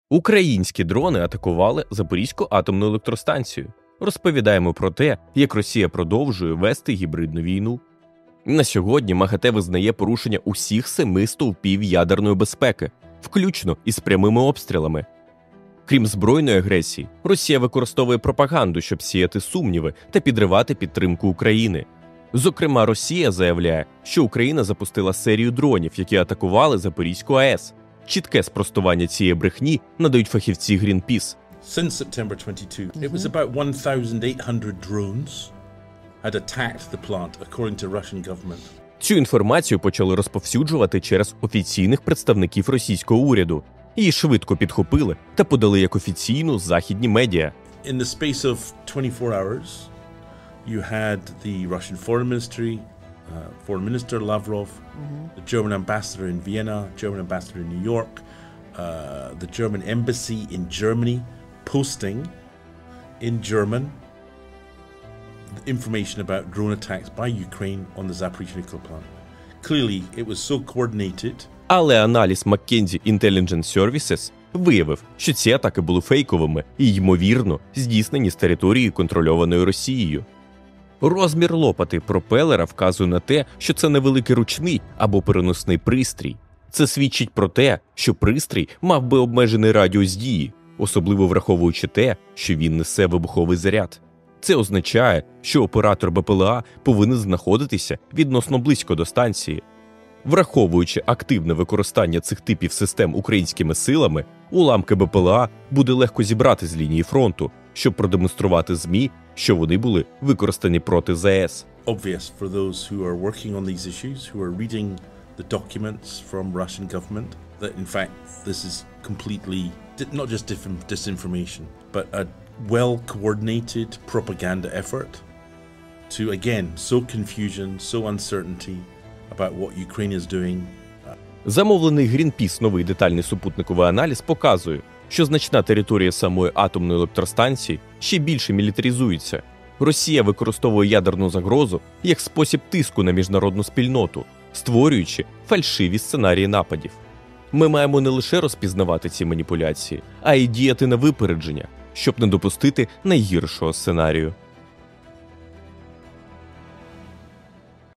Українські дрони атакували Запорізьку атомну електростанцію. Розповідаємо про те, як Росія продовжує вести гібридну війну. На сьогодні МАГАТЕ визнає порушення усіх 7 стовпів ядерної безпеки, включно із прямими обстрілами. Крім збройної агресії, Росія використовує пропаганду, щоб сіяти сумніви та підривати підтримку України. Зокрема, Росія заявляє, що Україна запустила серію дронів, які атакували Запорізьку АЕС. Чітке спростування цієї брехні надають фахівці Greenpeace. Since September 22, it was about 1,800 drones had attacked the plant, according to Russian government. Цю інформацію почали розповсюджувати через офіційних представників російського уряду. Її швидко підхопили та подали як офіційну західні медіа. In the space of 24 hours, you had the Russian Foreign Minister Lavrov, the German ambassador in Vienna, German ambassador in New York, the German embassy in Germany posting in German information about drone attacks by Ukraine on the Zaporizhzhia nuclear plant. Clearly, it was so coordinated. Але аналіз McKinsey Intelligence Services виявив, що ці атаки були фейковими і, ймовірно, здійснені з території, контрольованої Росією. Розмір лопати пропелера вказує на те, що це невеликий ручний або переносний пристрій. Це свідчить про те, що пристрій мав би обмежений радіус дії, особливо враховуючи те, що він несе вибуховий заряд. Це означає, що оператор БПЛА повинен знаходитися відносно близько до станції. Враховуючи активне використання цих типів систем українськими силами, уламки БПЛА буде легко зібрати з лінії фронту, щоб продемонструвати ЗМІ, що вони були використані проти ЗАЕС. Obvious for those who are working on these issues, who are reading the documents from Russian government, that in fact this is completely not just disinformation, but a well-coordinated propaganda effort to again sow confusion, sow uncertainty about what Ukraine is doing. Замовлений Greenpeace новий детальний супутниковий аналіз показує, що значна територія самої атомної електростанції ще більше мілітаризується. Росія використовує ядерну загрозу як спосіб тиску на міжнародну спільноту, створюючи фальшиві сценарії нападів. Ми маємо не лише розпізнавати ці маніпуляції, а й діяти на випередження, щоб не допустити найгіршого сценарію.